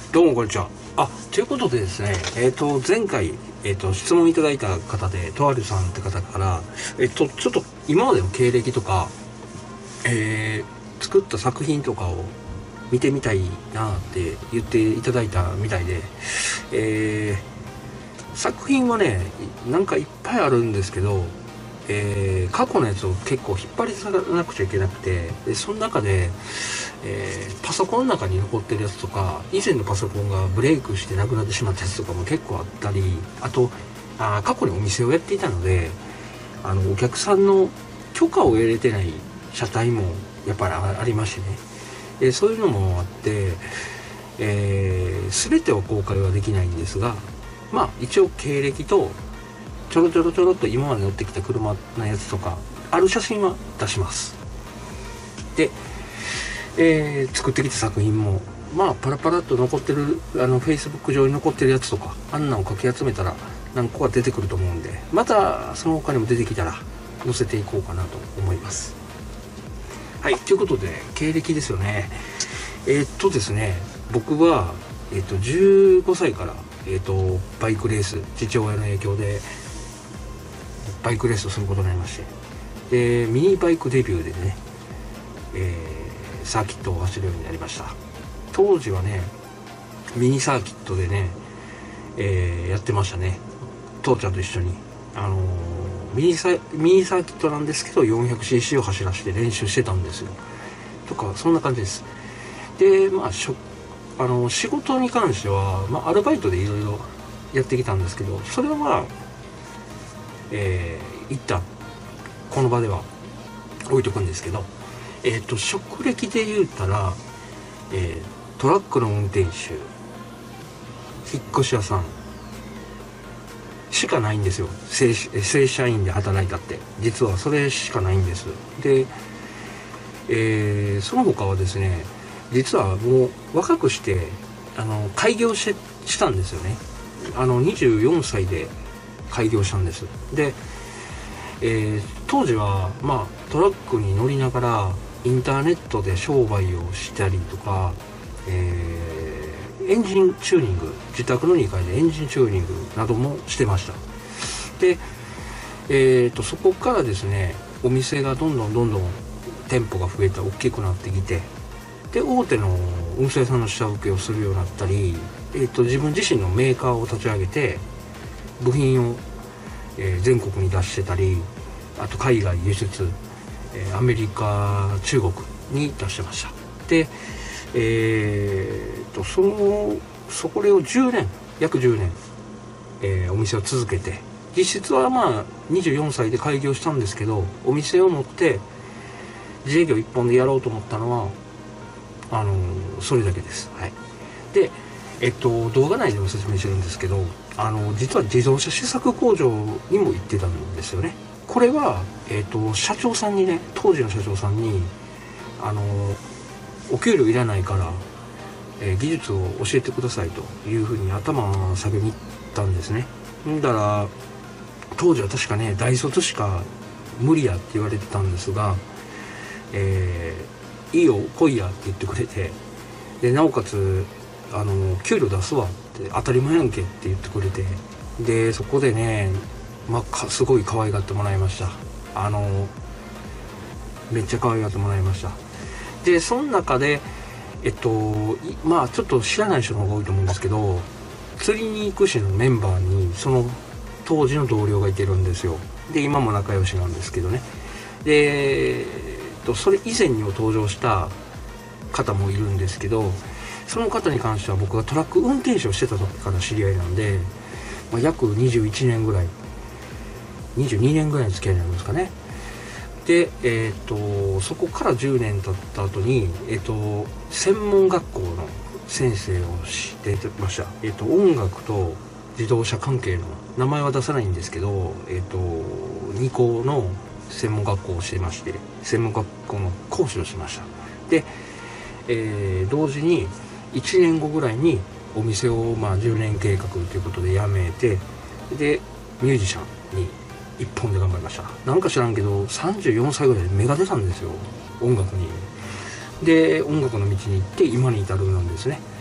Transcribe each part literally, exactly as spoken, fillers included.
どうもこんにちは。あ、ということでですね、えっ、と、前回、えっ、と、質問いただいた方で、とあるさんって方から、えっ、と、ちょっと今までの経歴とか、えー、作った作品とかを見てみたいなって言っていただいたみたいで、えー、作品はね、なんかいっぱいあるんですけど、えー、過去のやつを結構引っ張り出さなくちゃいけなくて、でその中で、えー、パソコンの中に残ってるやつとか、以前のパソコンがブレイクしてなくなってしまったやつとかも結構あったり、あとあ過去にお店をやっていたので、あのお客さんの許可を得れてない車体もやっぱりありましてね、えー、そういうのもあって、えー、全てを公開はできないんですが、まあ一応経歴とちょろちょろちょろっと今まで乗ってきた車のやつとかある写真は出します。で、えー、作ってきた作品もまあパラパラっと残ってる、あの Facebook 上に残ってるやつとか、あんなのかき集めたら何個か出てくると思うんで、またその他にも出てきたら載せていこうかなと思います。はい、ということで経歴ですよね。えー、っとですね僕は、えー、っとじゅうごさいから、えー、っとバイクレース、父親の影響でバイクレースをすることになりまして、でミニバイクデビューでね、えー、サーキットを走るようになりました。当時はねミニサーキットでね、えー、やってましたね。父ちゃんと一緒に、あのー、ミニサミニサーキットなんですけど よんひゃくシーシー を走らせて練習してたんですよとか、そんな感じです。でまあしょあの仕事に関しては、まあ、アルバイトでいろいろやってきたんですけど、それはまあえー、一旦この場では置いとくんですけど、えっ、ー、と職歴で言うたら、えー、トラックの運転手、引っ越し屋さんしかないんですよ。 正, 正社員で働いたって実はそれしかないんです。で、えー、その他はですね、実はもう若くしてあの開業し、したんですよね。あのにじゅうよんさいで開業したんです。で、えー、当時はまあトラックに乗りながらインターネットで商売をしたりとか、えー、エンジンチューニング、自宅のにかいでエンジンチューニングなどもしてました。で、えー、とそこからですね、お店がどんどんどんどん店舗が増えて大きくなってきて、で大手の運送屋さんの下請けをするようになったり、えー、と自分自身のメーカーを立ち上げて部品を、えー、全国に出してたり、あと海外輸出、えー、アメリカ、中国に出してました。で、えー、とそのそこをじゅうねん、約じゅうねん、えー、お店を続けて、実質はまあにじゅうよんさいで開業したんですけど、お店を持って自営業一本でやろうと思ったのはあのー、それだけです。はい。で、えっと、動画内でも説明してるんですけど、あの実は自動車試作工場にも行ってたんですよね。これは、えっと、社長さんにね、当時の社長さんにあのお給料いらないから、えー、技術を教えてくださいというふうに頭を下げに行ったんですね。だから当時は確かね、大卒しか無理やって言われてたんですが、えー、いいよ来いやって言ってくれて、でなおかつあの給料出すわって当たり前やんけって言ってくれて、でそこでね、まあ、すごい可愛がってもらいました。あのめっちゃ可愛がってもらいました。でその中でえっとまあちょっと知らない人の方が多いと思うんですけど、釣りに行くしのメンバーにその当時の同僚がいてるんですよ。で今も仲良しなんですけどね。で、えっと、それ以前にも登場した方もいるんですけど、その方に関しては僕がトラック運転手をしてた時から知り合いなんで、まあ、約にじゅういちねんぐらい、にじゅうにねんぐらいの付き合いになりますかね。で、えー、とそこからじゅうねん経った後に、えー、と専門学校の先生をしてました。えー、と音楽と自動車関係の名前は出さないんですけど、えー、とに校の専門学校をしてまして、専門学校の講師をしました。で、えー、同時にいちねんごぐらいにお店をまあじゅうねん計画ということで辞めて、でミュージシャンに一本で頑張りました。なんか知らんけどさんじゅうよんさいぐらいで芽が出たんですよ、音楽に。で音楽の道に行って今に至るなんですね。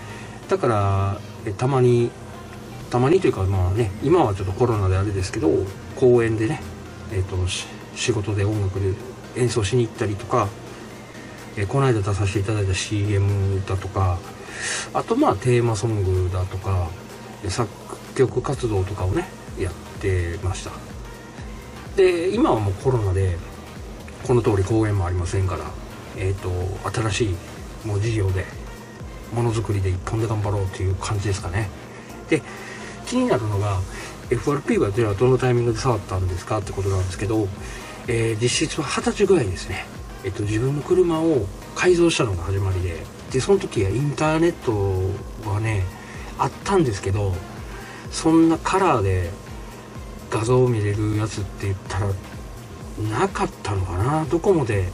だからえたまにたまにというかまあね、今はちょっとコロナであれですけど、公園でね、えっと仕事で音楽で演奏しに行ったりとか、えこの間出させていただいた シーエム だとか、あとまあテーマソングだとか作曲活動とかをねやってました。で今はもうコロナでこの通り公演もありませんから、えっと新しいもう事業でものづくりで一本で頑張ろうっていう感じですかね。で気になるのが エフアールピー はじゃあどのタイミングで触ったんですかってことなんですけど、えー、実質ははたちぐらいですね。えっと自分の車を改造したのが始まりで、でその時はインターネットはねあったんですけど、そんなカラーで画像を見れるやつって言ったらなかったのかな。ドコモで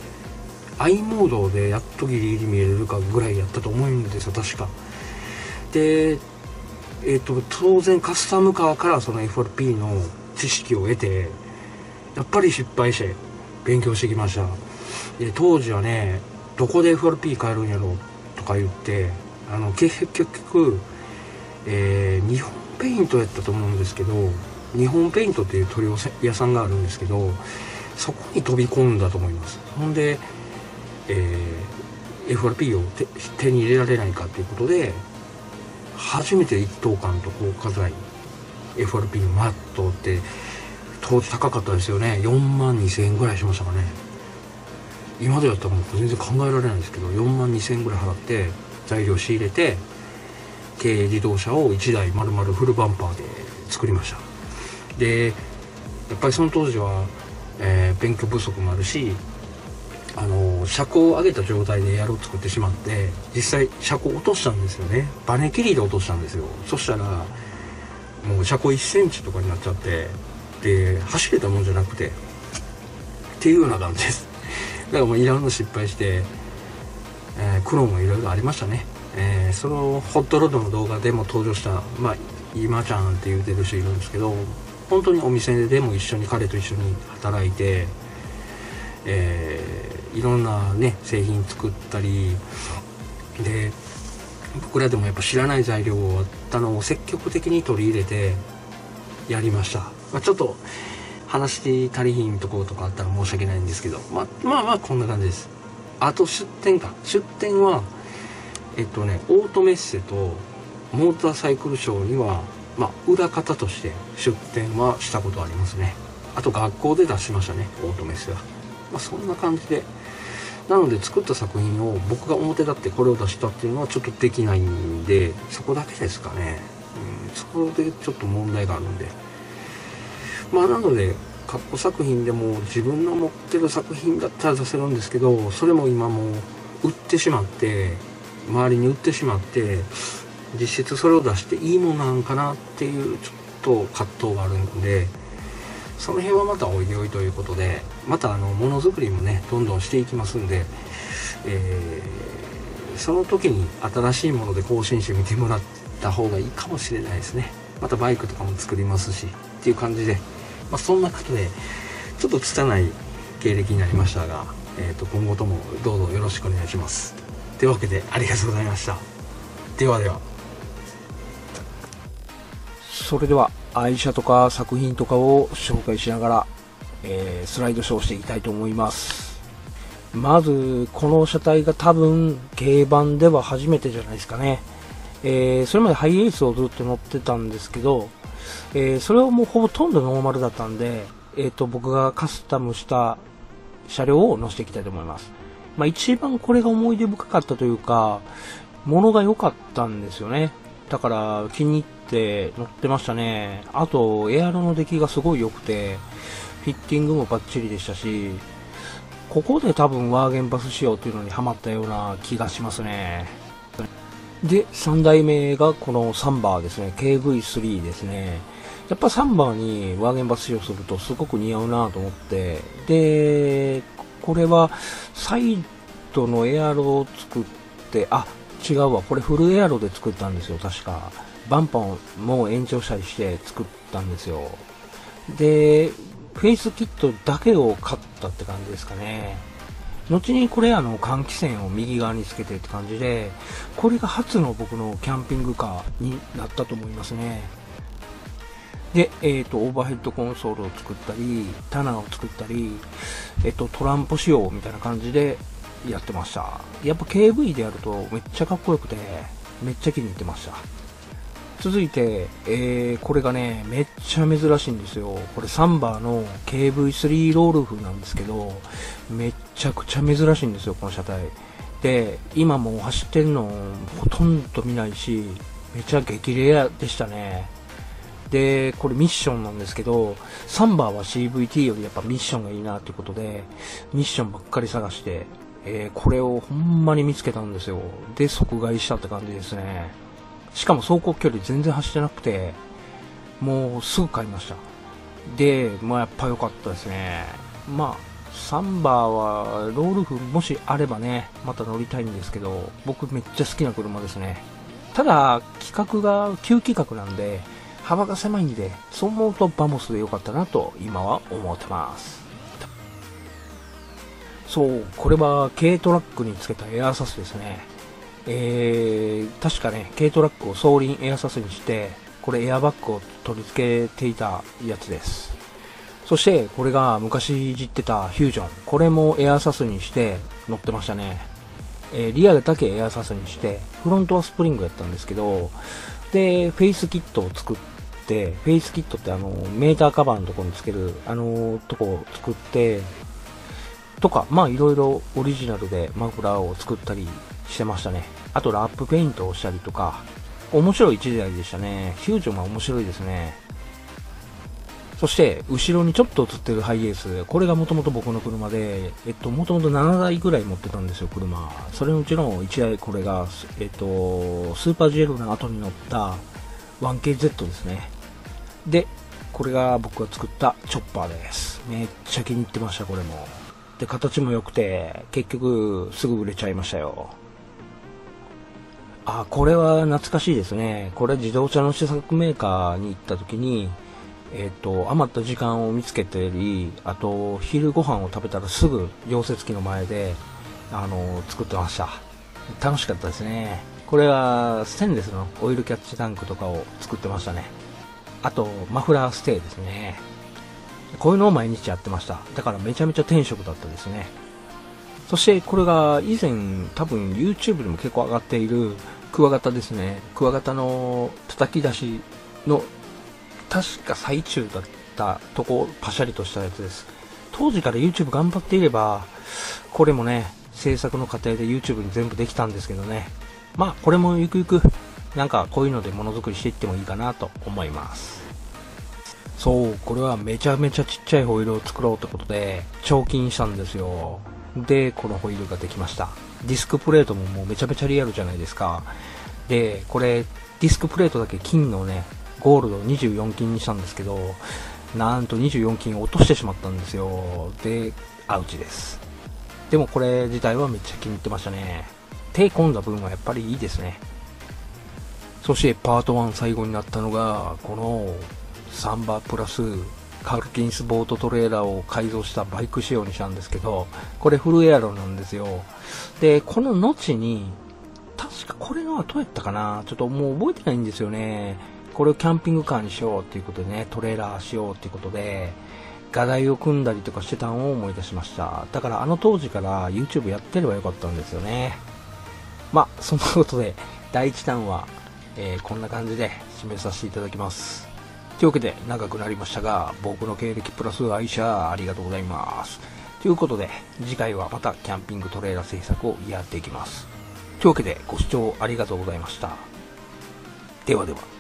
i モードでやっとギリギリ見れるかぐらいやったと思うんですよ確か。でえっと当然カスタムカーからその エフアールピー の知識を得て、やっぱり失敗して勉強してきました。で当時はね、どこで エフアールピー 買えるんやろうとか言って、あの結局、えー、日本ペイントやったと思うんですけど、日本ペイントっていう塗料屋さんがあるんですけど、そこに飛び込んだと思います。ほんで、えー、エフアールピー を 手, 手に入れられないかということで、初めて一等間と硬化剤 エフアールピー のマットって当時高かったですよね。よんまんにせんえんぐらいしましたかね。今でやったらもう全然考えられないですけど、よんまんにせんえんぐらい払って材料仕入れて、軽自動車をいちだい丸々フルバンパーで作りました。でやっぱりその当時は、えー、勉強不足もあるし、あの車高を上げた状態でエアロを作ってしまって、実際車高落としたんですよね。バネ切りで落としたんですよ。そしたらもう車高いっセンチとかになっちゃって、で走れたもんじゃなくてっていうような感じです。だからもういろんな失敗して、えー、苦労もいろいろありましたね。えー、そのホットロッドの動画でも登場した、まあ今ちゃんって言うてる人いるんですけど、本当にお店でも一緒に彼と一緒に働いて、えー、いろんなね製品作ったりで、僕らでもやっぱ知らない材料があったのを積極的に取り入れてやりました。まあ、ちょっと話して足りひんところとかあったら申し訳ないんですけど、まあまあまあこんな感じです。あと出店か出店はえっとねオートメッセとモーターサイクルショーには、まあ、裏方として出展はしたことありますね。あと学校で出しましたね、オートメッセは。まあ、そんな感じで、なので作った作品を僕が表立ってこれを出したっていうのはちょっとできないんで、そこだけですかね。うん、そこでちょっと問題があるんで、まあなので過去作品でも自分の持ってる作品だったら出せるんですけど、それも今もう売ってしまって、周りに売ってしまって、実質それを出していいものなんかなっていうちょっと葛藤があるんで、その辺はまたおいおいということで、またあのものづくりもねどんどんしていきますんで、えー、その時に新しいもので更新してみてもらった方がいいかもしれないですね。またバイクとかも作りますしっていう感じで、まあ、そんなことでちょっと拙い経歴になりましたが、えー、と今後ともどうぞよろしくお願いします。というわけでありがとうございました。ではでは。 それでは愛車とか作品とかを紹介しながら、えー、スライドショーしていきたいと思います。まずこの車体が多分軽バンでは初めてじゃないですかね。えー、それまでハイエースをずっと乗ってたんですけど、えー、それはもうほとんどノーマルだったんで、えー、と僕がカスタムした車両を乗せていきたいと思います。まあ、一番これが思い出深かったというか、物が良かったんですよね。だから気に入って乗ってましたね。あとエアロの出来がすごい良くて、フィッティングもバッチリでしたし、ここで多分ワーゲンバス仕様というのにハマったような気がしますね。でさんだいめがこのサンバーですね。 ケーブイスリー ですね。やっぱサンバーにワーゲンバス仕様するとすごく似合うなと思って、でこれはサイドのエアロを作って、あ違うわ、これフルエアロで作ったんですよ確か。バンパーも延長したりして作ったんですよ。でフェイスキットだけを買ったって感じですかね。 後にこれあの換気扇を右側につけてって感じで、これが初の僕のキャンピングカーになったと思いますね。で、えっと、オーバーヘッドコンソールを作ったり、棚を作ったり、えっと、トランプ仕様みたいな感じでやってました。やっぱ ケーブイ でやるとめっちゃかっこよくて、めっちゃ気に入ってました。続いて、えー、これがね、めっちゃ珍しいんですよ。これサンバーの ケーブイスリー ロール風なんですけど、めっちゃくちゃ珍しいんですよ、この車体。で、今もう走ってるのほとんど見ないし、めちゃ激レアでしたね。で、これミッションなんですけど、サンバーは シーブイティー よりやっぱミッションがいいなっていうことで、ミッションばっかり探して、えー、これをほんまに見つけたんですよ。で、即買いしたって感じですね。しかも走行距離全然走ってなくて、もうすぐ買いました。で、まあやっぱ良かったですね。まあ、サンバーはロールフもしあればね、また乗りたいんですけど、僕めっちゃ好きな車ですね。ただ、規格が旧規格なんで、幅が狭いんで、そう思うとバモスで良かったなと今は思ってます。そう、これは軽トラックにつけたエアサスですね。えー、確かね、軽トラックを双輪エアサスにして、これエアバッグを取り付けていたやつです。そして、これが昔いじってたフュージョン。これもエアサスにして乗ってましたね。えー、リアだけエアサスにして、フロントはスプリングやったんですけど、で、フェイスキットを作って、フェイスキットってあの、メーターカバーのところにつける、あのとこを作って、とか、まあいろいろオリジナルでマフラーを作ったりしてましたね。あとラップペイントをしたりとか、面白い一台でしたね。フュージョンは面白いですね。そして、後ろにちょっと映ってるハイエース。これがもともと僕の車で、えっと、もともとななだいぐらい持ってたんですよ、車。それのうちのいちだい、これが、えっと、スーパージェルの後に乗った ワンケーゼット ですね。で、これが僕が作ったチョッパーです。めっちゃ気に入ってました、これも。で、形も良くて、結局、すぐ売れちゃいましたよ。あ、これは懐かしいですね。これ自動車の試作メーカーに行った時に、えっと、余った時間を見つけたり、あと、昼ご飯を食べたらすぐ溶接機の前で、あの、作ってました。楽しかったですね。これは、ステンレスのオイルキャッチタンクとかを作ってましたね。あと、マフラーステーですね。こういうのを毎日やってました。だからめちゃめちゃ天職だったですね。そしてこれが以前多分 YouTube でも結構上がっているクワガタですね。クワガタの叩き出しの確か最中だったとこをパシャリとしたやつです。当時から YouTube 頑張っていればこれもね制作の過程で YouTube に全部できたんですけどね。まあこれもゆくゆくなんかこういうのでものづくりしていってもいいかなと思います。そう、これはめちゃめちゃちっちゃいホイールを作ろうってことで彫金したんですよ。で、このホイールができました。ディスクプレートももうめちゃめちゃリアルじゃないですか。で、これ、ディスクプレートだけ金のね、ゴールドにじゅうよん金にしたんですけど、なんとにじゅうよん金を落としてしまったんですよ。で、アウチです。でもこれ自体はめっちゃ気に入ってましたね。手込んだ分はやっぱりいいですね。そしてパートワン最後になったのが、このサンバプラスカルキンスボートトレーラーを改造したバイク仕様にしたんですけど、これフルエアロなんですよ。で、この後に、確かこれの後やったかな、ちょっともう覚えてないんですよね。これをキャンピングカーにしようっていうことでね、トレーラーしようっていうことで、画題を組んだりとかしてたのを思い出しました。だからあの当時から YouTube やってればよかったんですよね。まあ、そんなことで、だいいち弾は、えー、こんな感じで締めさせていただきます。というわけで長くなりましたが、僕の経歴プラス愛車ありがとうございます。ということで、次回はまたキャンピングトレーラー制作をやっていきます。というわけで、ご視聴ありがとうございました。ではでは。